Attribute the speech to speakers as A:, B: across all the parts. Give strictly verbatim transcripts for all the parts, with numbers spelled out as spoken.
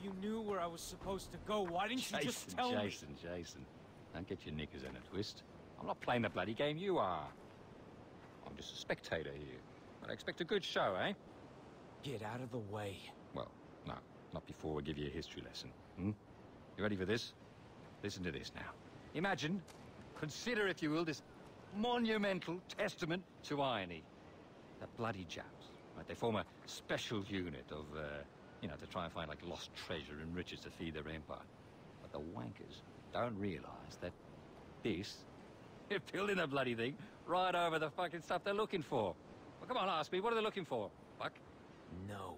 A: you knew where I was supposed to go, why didn't you
B: Jason,
A: just tell
B: Jason,
A: me?
B: Jason, Jason. Don't get your knickers in a twist. I'm not playing the bloody game you are. I'm just a spectator here. But I expect a good show, eh?
A: Get out of the way.
B: Well, no. Not before we give you a history lesson. Hmm? You ready for this? Listen to this now. Imagine, consider if you will, this monumental testament to irony. The bloody Japs, right? They form a special unit of, uh, you know, to try and find, like, lost treasure and riches to feed their empire. But the wankers don't realize that this, you're building the bloody thing right over the fucking stuff they're looking for. Well, come on, ask me, what are they looking for, Buck?
A: No.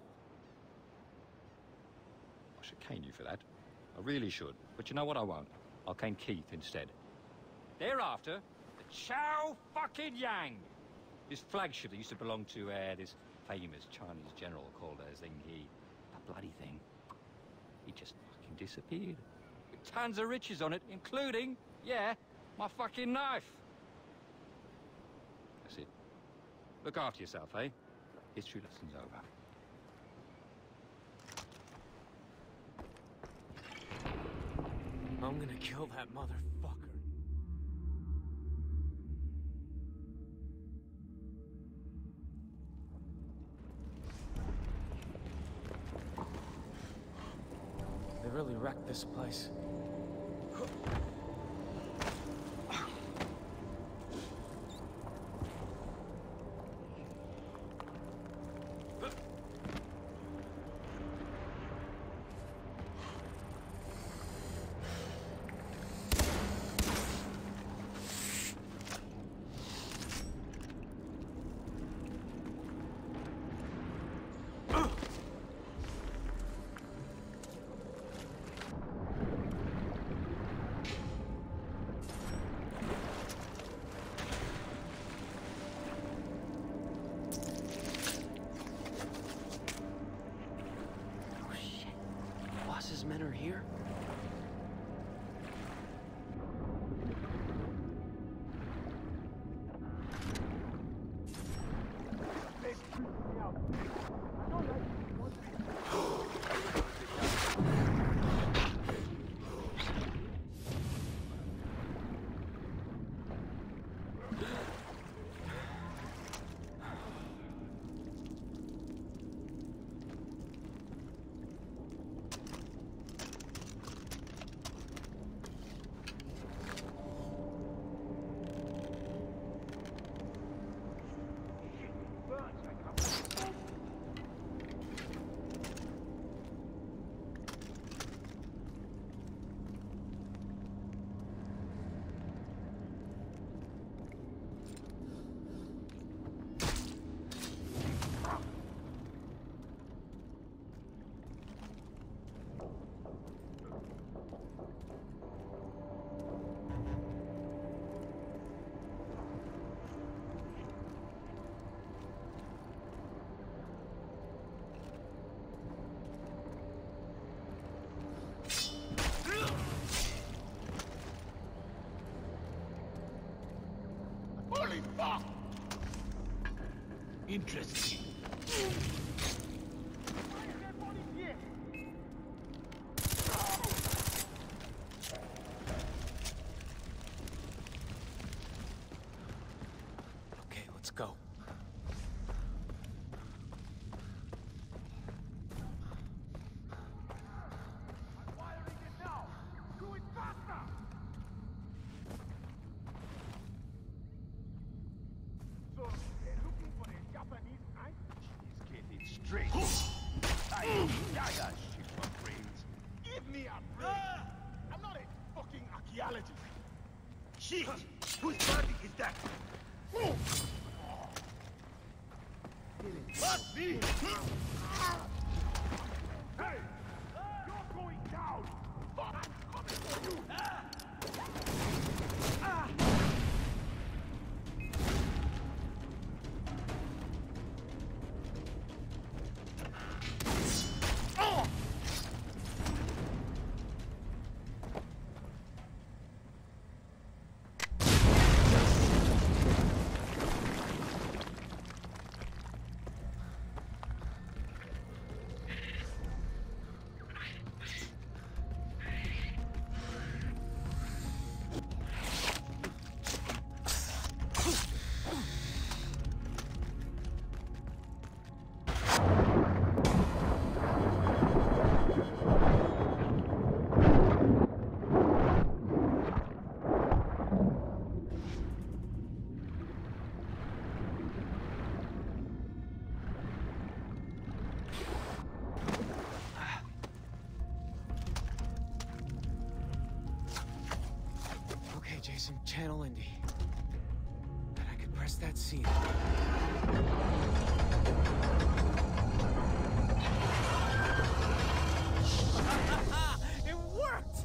B: I should cane you for that. I really should. But you know what I won't? I'll cane Keith instead. Thereafter, the Chow fucking Yang. This flagship that used to belong to uh, this famous Chinese general called uh, Zheng He. That bloody thing. He just fucking disappeared. With tons of riches on it, including, yeah, my fucking knife. That's it. Look after yourself, eh? History lesson's over.
A: I'm gonna kill that motherfucker. They really wrecked this place. Men are here?
C: Interesting.
A: Okay, let's go.
C: Straight. I got shit for brains. Give me a break. Ah! I'm not a fucking archaeologist. Shit! Whose body is that? Not me! Hey! You're going down! Fuck! I'm coming for you! Ah! Ah!
A: Bet I could press that seal. It worked!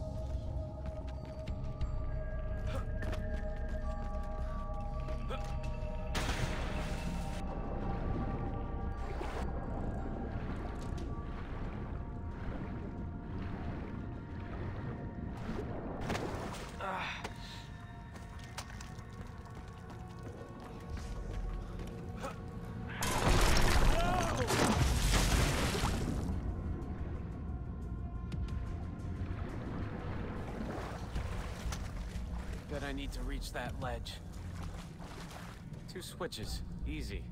A: Bet I need to reach that ledge. Two switches. Easy.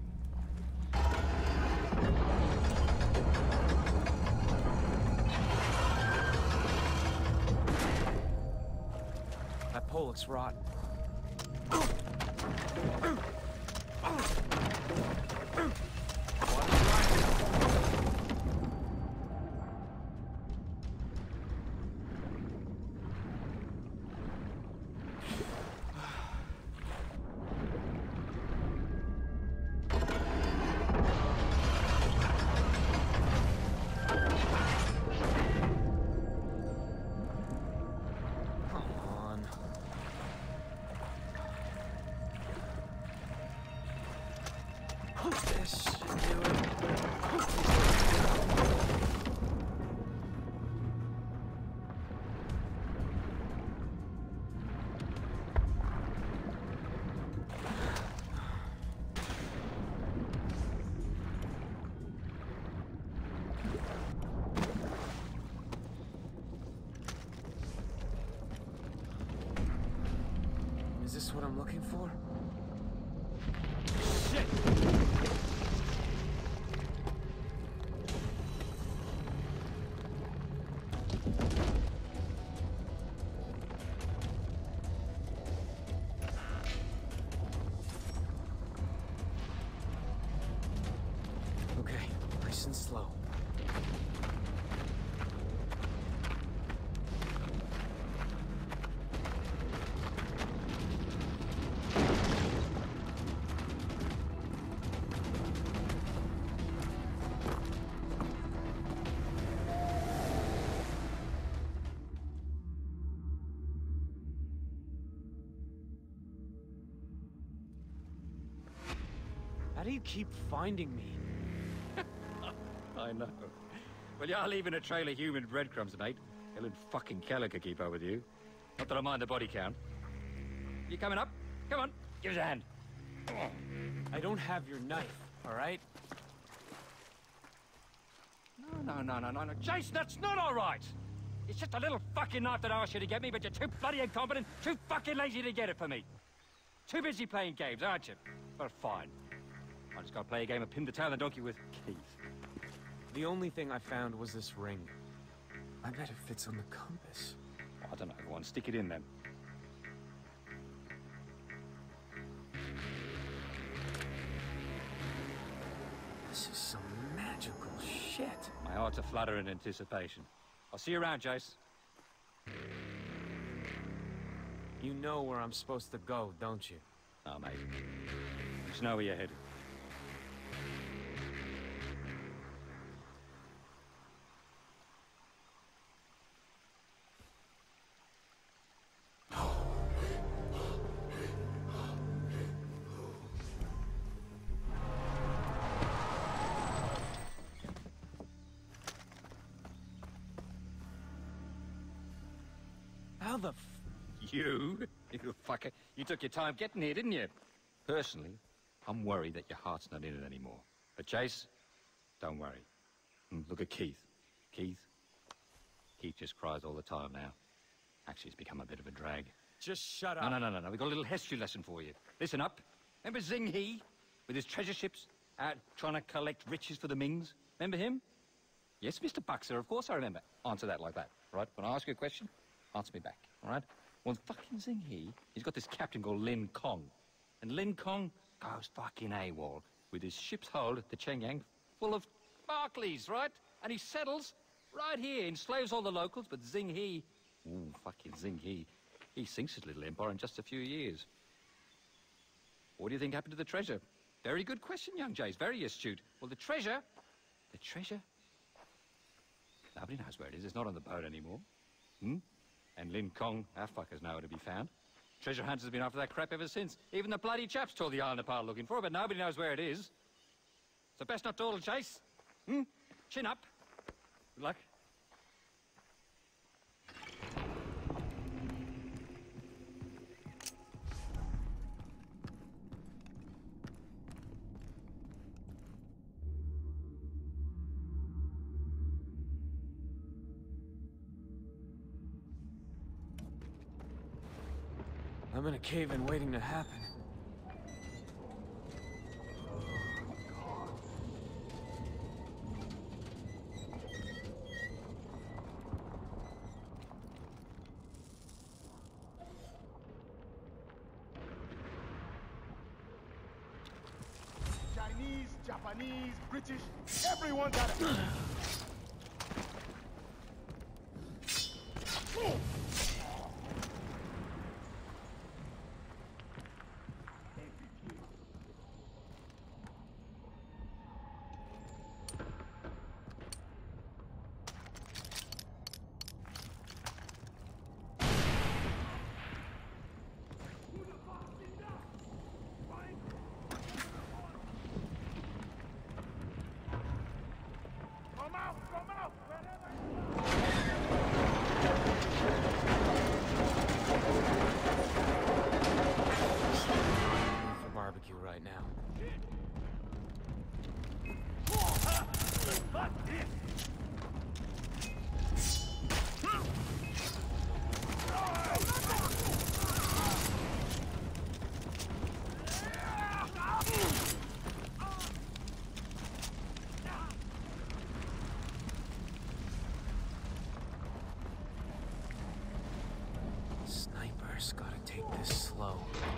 A: That pole looks rotten. This should do it. Is this what I'm looking for? Shit! Okay, nice and slow. How do you keep finding me?
B: I know. Well, you're leaving a trail of human breadcrumbs, mate. Helen fucking Keller could keep up with you. Not that I mind the body count. You coming up? Come on, give us a hand.
A: I don't have your knife, all right?
B: No, no, no, no, no, no. Jason, that's not all right! It's just a little fucking knife that I asked you to get me, but you're too bloody incompetent, too fucking lazy to get it for me. Too busy playing games, aren't you? But fine. I just gotta play a game of pin the tail of the donkey with Keith.
A: The only thing I found was this ring. I bet it fits on the compass.
B: Oh, I don't know, go on, stick it in then.
A: This is some magical shit.
B: My heart's a flutter in anticipation. I'll see you around, Jace.
A: You know where I'm supposed to go, don't you?
B: Oh, mate. Just know where you're headed.
A: How the f...
B: You? You fucker. You took your time getting here, didn't you? Personally, I'm worried that your heart's not in it anymore. But Chase, don't worry. Mm, look at Keith. Keith? Keith just cries all the time now. Actually, it's become a bit of a drag.
A: Just shut up.
B: No, no, no, no, no. We've got a little history lesson for you. Listen up. Remember Zing He? With his treasure ships out trying to collect riches for the Mings? Remember him? Yes, Mister Buxer, of course I remember. Answer that like that, right? When I ask you a question, answer me back, all right? Well, fucking Zing He, he's got this captain called Lin Kong. And Lin Kong goes fucking AWOL with his ship's hold at the Chengyang full of Barclays, right? And he settles right here, enslaves all the locals, but Zing He, ooh, fucking Zing He, he sinks his little empire in just a few years. What do you think happened to the treasure? Very good question, young Jays. Very astute. Well, the treasure... The treasure... Nobody knows where it is. It's not on the boat anymore. Hmm? And Lin Kong, our fucker's nowhere to be found. Treasure hunters have been after that crap ever since. Even the bloody chaps tore the island apart looking for it, but nobody knows where it is. So best not dawdle, Chase. Hmm? Chin up. Good luck.
A: I'm in a cave-in waiting to happen.
C: Chinese, Japanese, British, everyone got it.
A: Gotta take this slow.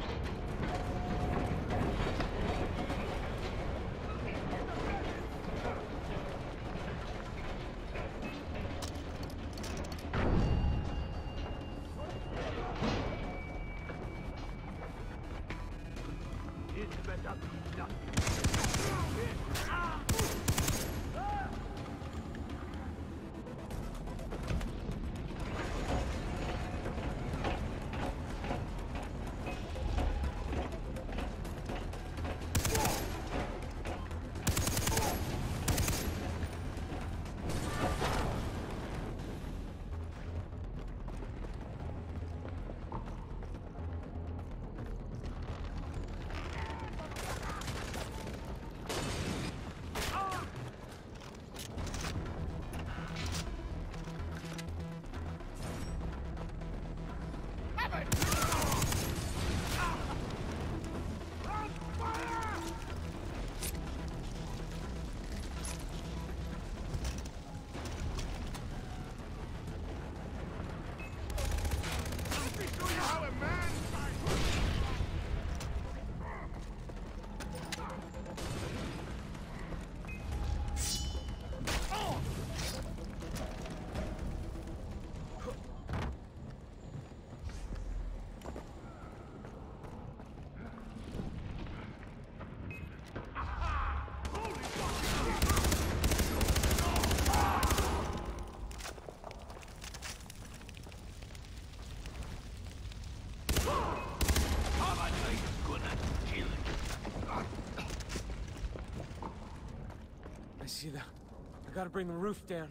A: I see that. I gotta bring the roof down.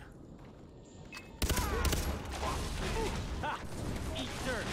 C: Ha! Eat dirt!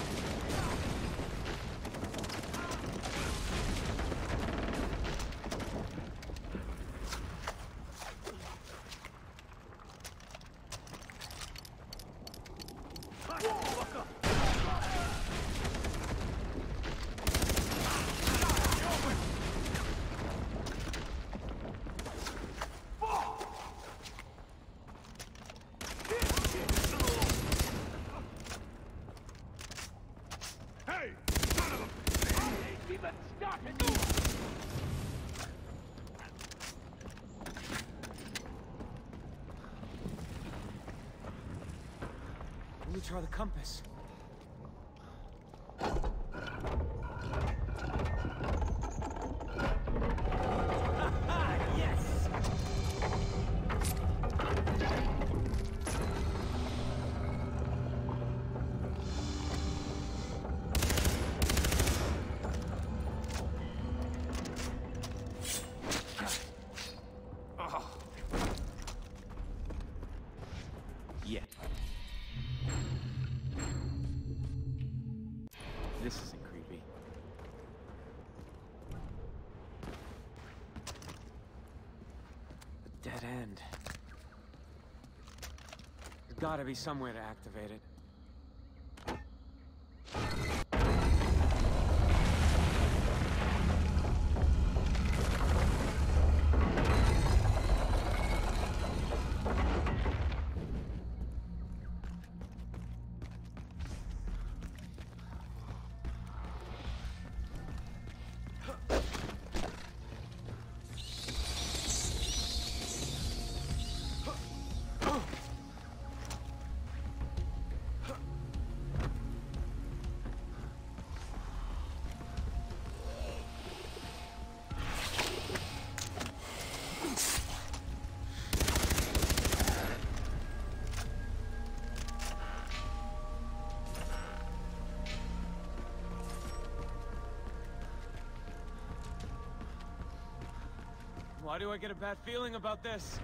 A: Let me try the compass. gotta be some way to activate it. Why do I get a bad feeling about this?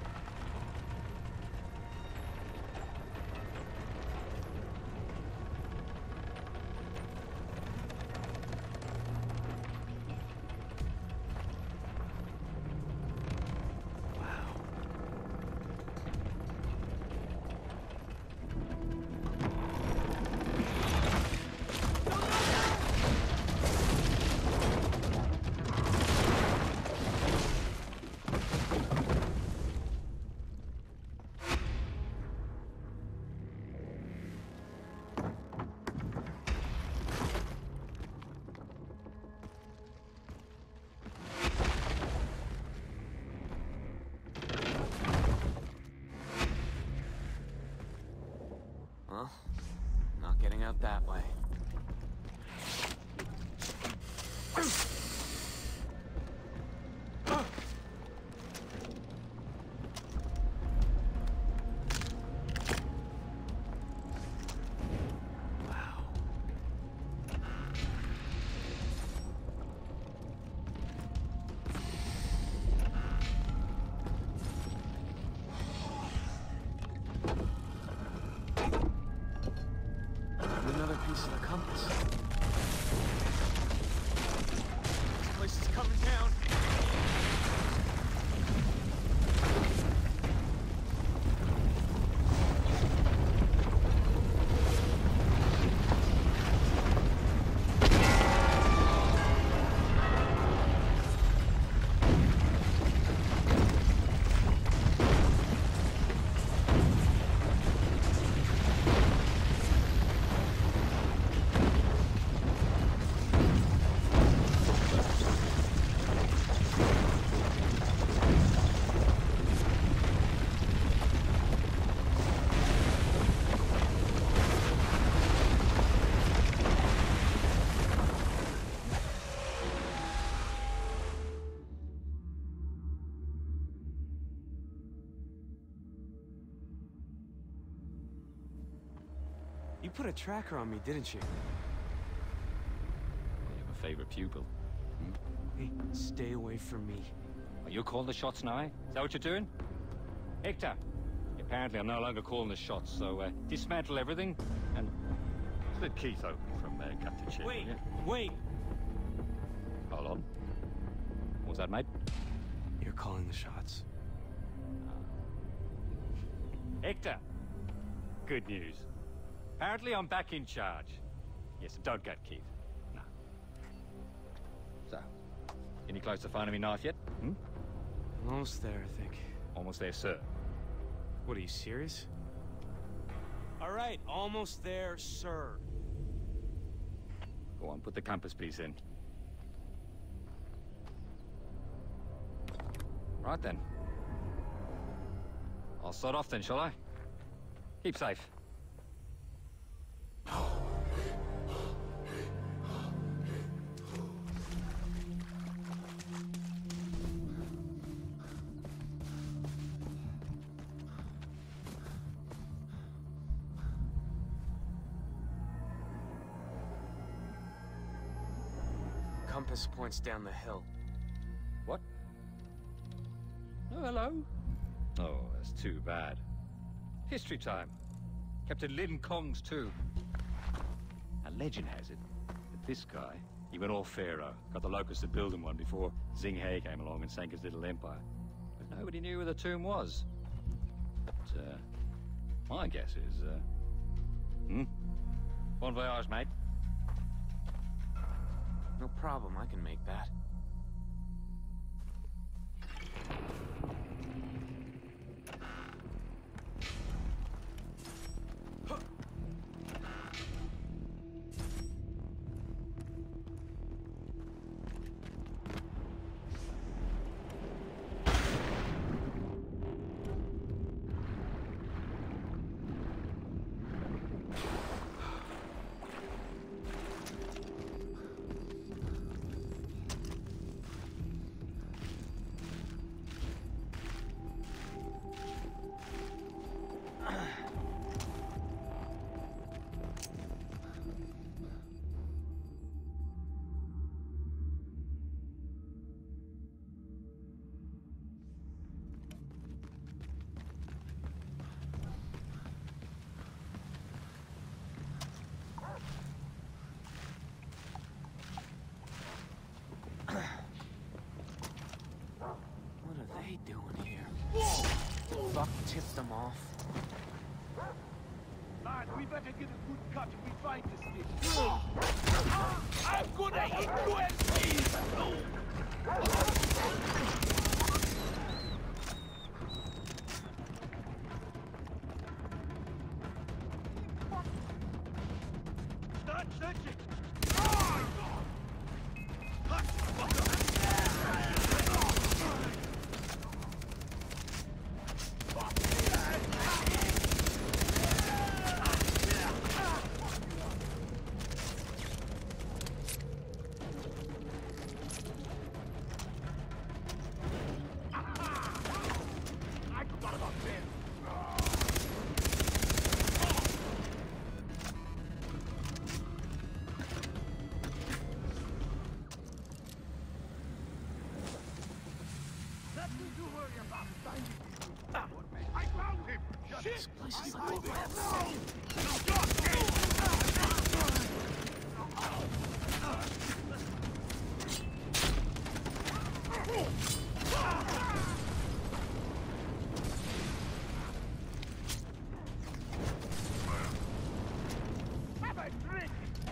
A: Well, not getting out that way. You put a tracker on me, didn't you?
B: You have a favorite pupil. Hmm?
A: Hey, stay away from me.
B: Are you calling the shots now? Is that what you're doing? Hector, apparently I'm no longer calling the shots, so uh, dismantle everything and split Keith open from uh, gut to chin.
A: Wait,
B: yeah?
A: wait!
B: Hold on. What was that, mate?
A: You're calling the shots.
B: Hector, good news. Apparently I'm back in charge. Yes, don't gut Keith. No. So, any close to finding me knife yet? Hmm?
A: Almost there, I think.
B: Almost there, sir.
A: What, are you serious? All right, almost there, sir.
B: Go on, put the compass piece in. Right then. I'll start off then, shall I? Keep safe.
A: Compass points down the hill.
B: What? Oh, hello? Oh, that's too bad. History time. Captain Lin Kong's too. A legend has it that this guy, he went all pharaoh, got the locusts to build him one before Xing He came along and sank his little empire. But nobody knew where the tomb was. But, uh, My guess is, uh... Hmm? Bon voyage, mate.
A: No problem, I can make that. Doing here? Buck tipped them off.
C: Lad, we better get a good cut if we find this thing. I'm gonna hit you and start searching.
A: This place is like a web.
C: Have a drink.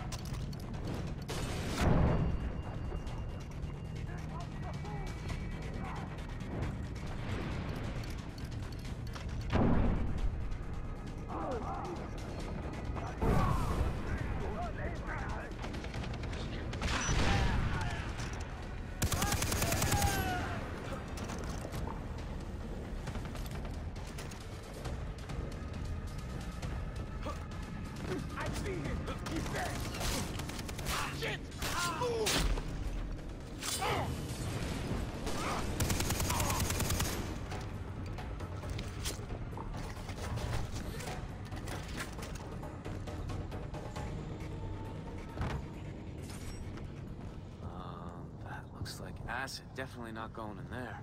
A: Acid, definitely not going in there.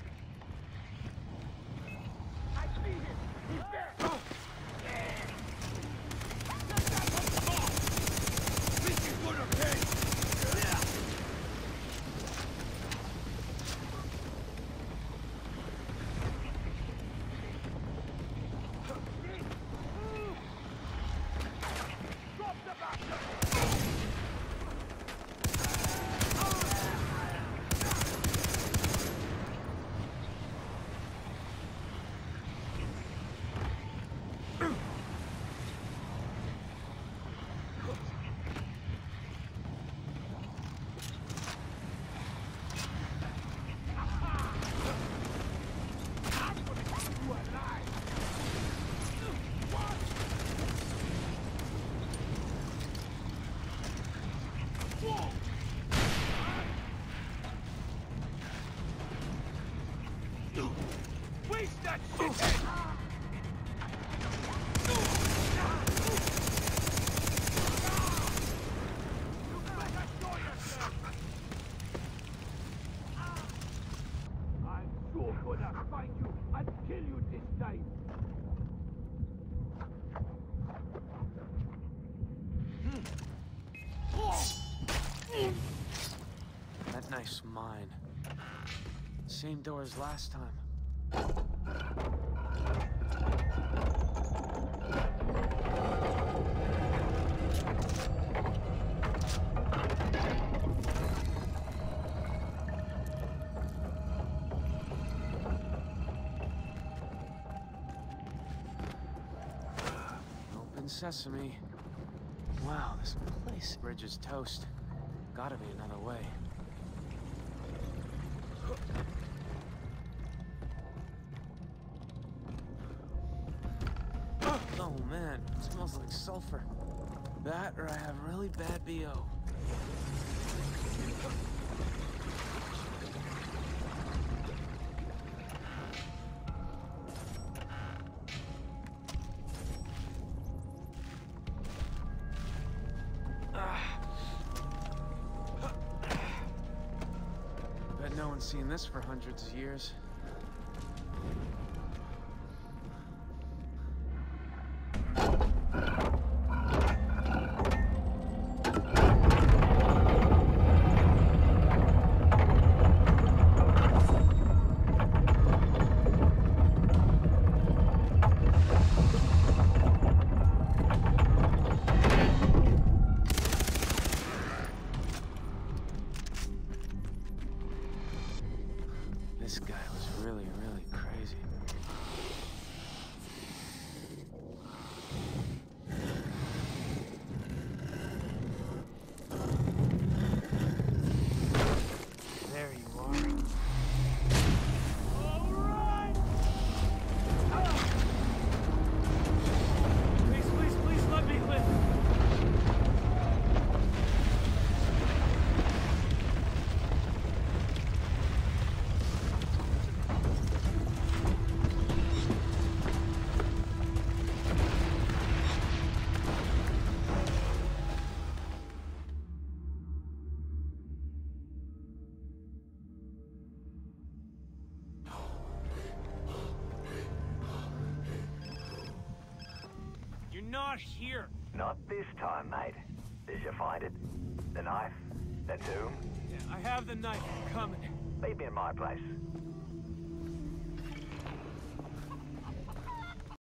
C: I see him. He's there. Oh. This is good, okay? Drop the bastard. Waste that shit! I'm sure gonna find you and kill you this time.
A: That knife's mine. Same door as last time. sesame. Wow, this place. Bridge is toast. Gotta be another way. Oh man, it smells like sulfur. That or I have really bad B O. Bet no one's seen this for hundreds of years. This guy was really, really crazy. There you are. All right. Please, please, please let me live. You're not here.
D: Not this time, mate. Did you find it? The knife? The tomb?
A: Yeah, I have the knife. I'm coming.
D: Meet me in my place.